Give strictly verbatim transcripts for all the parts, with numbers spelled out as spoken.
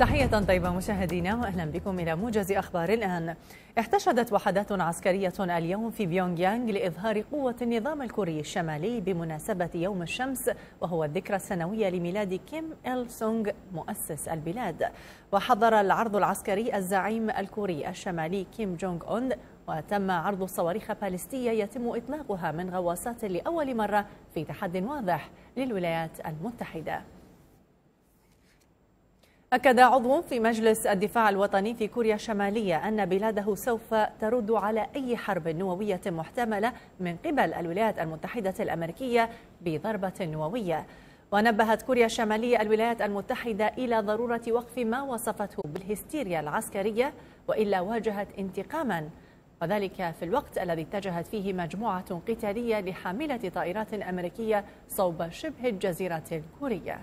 تحية طيبة مشاهدينا وأهلا بكم إلى موجز أخبار الآن. احتشدت وحدات عسكرية اليوم في بيونغ يانغ لإظهار قوة النظام الكوري الشمالي بمناسبة يوم الشمس، وهو الذكرى السنوية لميلاد كيم إل سونغ مؤسس البلاد. وحضر العرض العسكري الزعيم الكوري الشمالي كيم جونغ أون، وتم عرض صواريخ باليستية يتم إطلاقها من غواصات لأول مرة في تحد واضح للولايات المتحدة. أكد عضو في مجلس الدفاع الوطني في كوريا الشمالية أن بلاده سوف ترد على أي حرب نووية محتملة من قبل الولايات المتحدة الأمريكية بضربة نووية. ونبهت كوريا الشمالية الولايات المتحدة إلى ضرورة وقف ما وصفته بالهستيريا العسكرية، وإلا واجهت انتقاما، وذلك في الوقت الذي اتجهت فيه مجموعة قتالية لحاملة طائرات أمريكية صوب شبه الجزيرة الكورية.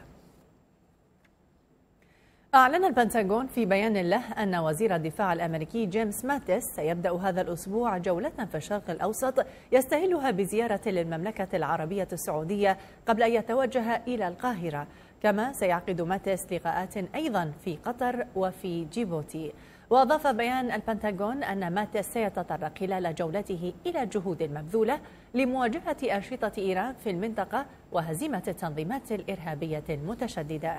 أعلن البنتاغون في بيان له أن وزير الدفاع الأمريكي جيمس ماتيس سيبدأ هذا الأسبوع جولة في الشرق الأوسط يستهلها بزيارة للمملكة العربية السعودية قبل أن يتوجه إلى القاهرة. كما سيعقد ماتيس لقاءات أيضا في قطر وفي جيبوتي. وأضاف بيان البنتاغون أن ماتيس سيتطرق خلال جولته إلى الجهود المبذولة لمواجهة أنشطة إيران في المنطقة وهزيمة التنظيمات الإرهابية المتشددة.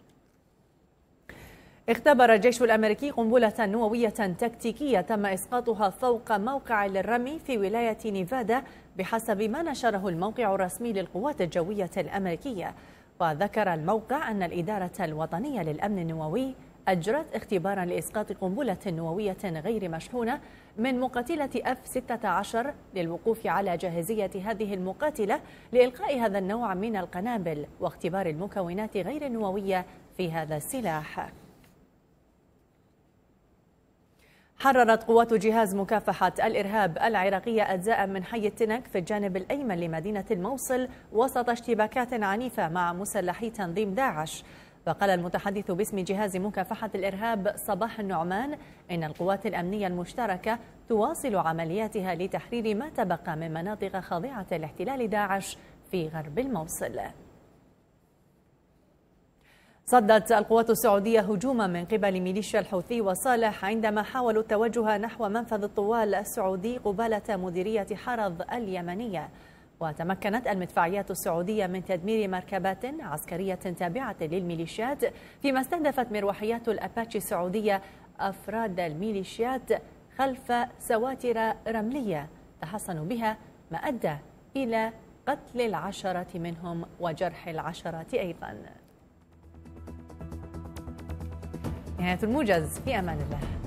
اختبر الجيش الأمريكي قنبلة نووية تكتيكية تم إسقاطها فوق موقع للرمي في ولاية نيفادا بحسب ما نشره الموقع الرسمي للقوات الجوية الأمريكية. وذكر الموقع أن الإدارة الوطنية للأمن النووي أجرت اختبارا لإسقاط قنبلة نووية غير مشحونة من مقاتلة إف ستة عشر للوقوف على جاهزية هذه المقاتلة لإلقاء هذا النوع من القنابل واختبار المكونات غير النووية في هذا السلاح. حررت قوات جهاز مكافحة الإرهاب العراقية أجزاء من حي التنك في الجانب الأيمن لمدينة الموصل وسط اشتباكات عنيفة مع مسلحي تنظيم داعش. وقال المتحدث باسم جهاز مكافحة الإرهاب صباح النعمان إن القوات الأمنية المشتركة تواصل عملياتها لتحرير ما تبقى من مناطق خاضعة لاحتلال داعش في غرب الموصل. صدت القوات السعودية هجوما من قبل ميليشيا الحوثي وصالح عندما حاولوا التوجه نحو منفذ الطوال السعودي قبالة مديرية حرض اليمنية. وتمكنت المدفعيات السعودية من تدمير مركبات عسكرية تابعة للميليشيات، فيما استهدفت مروحيات الأباتشي السعودية أفراد الميليشيات خلف سواتر رملية تحصنوا بها، ما أدى إلى قتل العشرة منهم وجرح العشرة أيضا. نهاية الموجز، في أمان الله.